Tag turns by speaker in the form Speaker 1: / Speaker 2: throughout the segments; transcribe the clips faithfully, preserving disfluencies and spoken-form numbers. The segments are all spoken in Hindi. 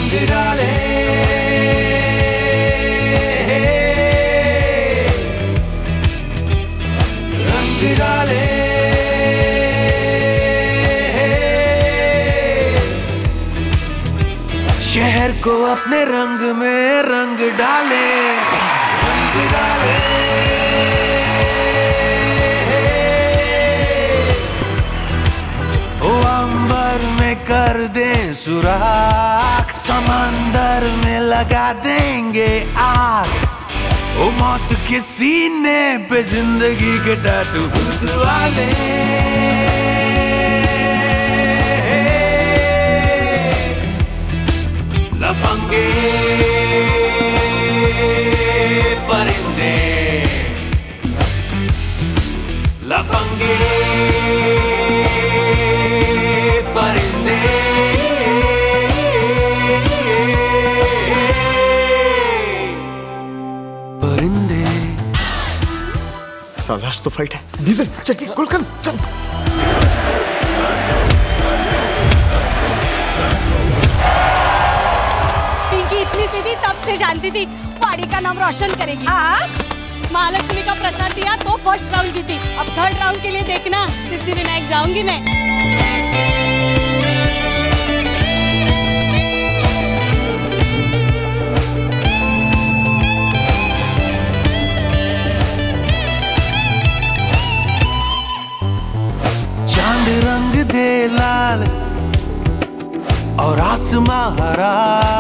Speaker 1: रंग डाले, रंग डाले, शहर को अपने रंग में रंग डाले, रंग डाले, ओ अंबर में कर दे सुराख, समंदर में लगा देंगे आग, ओ मौत के सीने पे जिंदगी के टैटू वाले, लफंगे परिंदे, लफंगे परिंदे, परिंदे।
Speaker 2: सालाश तो फाइट है। डीजल चल गुलकंद चल।
Speaker 3: इतनी सीधी तब से जानती थी पहाड़ी का नाम रोशन करेगी। हाँ? महालक्ष्मी का प्रसाद दिया तो फर्स्ट राउंड जीती, अब थर्ड राउंड के लिए देखना सिद्धि विनायक जाऊंगी मैं।
Speaker 1: चांद रंग दे लाल और आसमां हरा,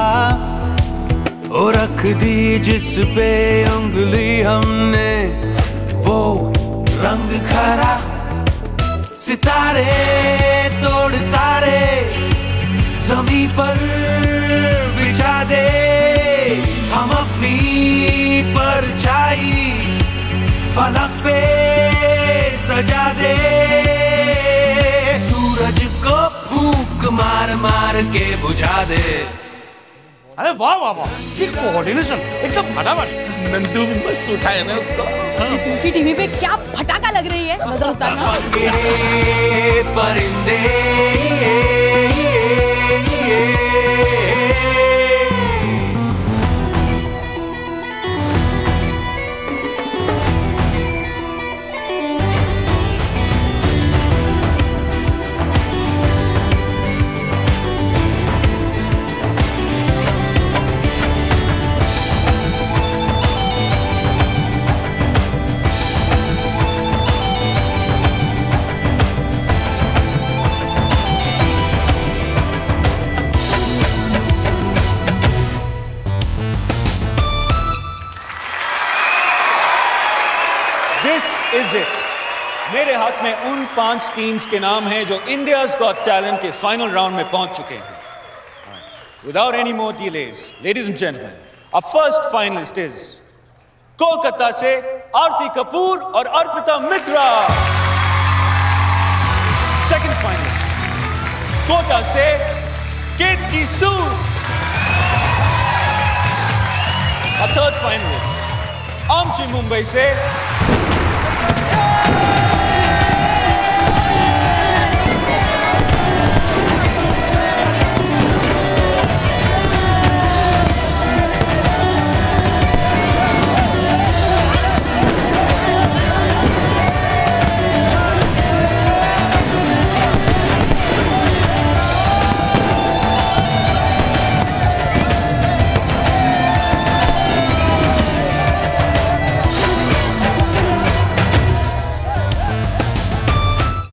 Speaker 1: और रख दी जिस पे उंगली हमने वो रंग खरा, सितारे तोड़ सारे जमी पर बिछा दे, हम अपनी परछाई फलक पे सजा दे, सूरज को फूंक मार मार के बुझा दे।
Speaker 2: अरे वाह वाह वाह, ये कोऑर्डिनेशन एकदम फटाफट।
Speaker 4: नंदू भी मस्त उठाया ना उसको।
Speaker 3: उनकी टीवी पे क्या फटाका लग रही है, नजर उतारना।
Speaker 1: परिंदे
Speaker 5: Is it? मेरे हाथ में उन पांच टीम्स के नाम हैं जो इंडियाज गॉट टैलेंट के फाइनल राउंड में पहुंच चुके हैं। Without any more delays, ladies and gentlemen, our first finalist is Kolkata से आरती कपूर और अर्पिता मित्रा। Second finalist, कोटा से केतकी सूद। Our third finalist, आमची मुंबई से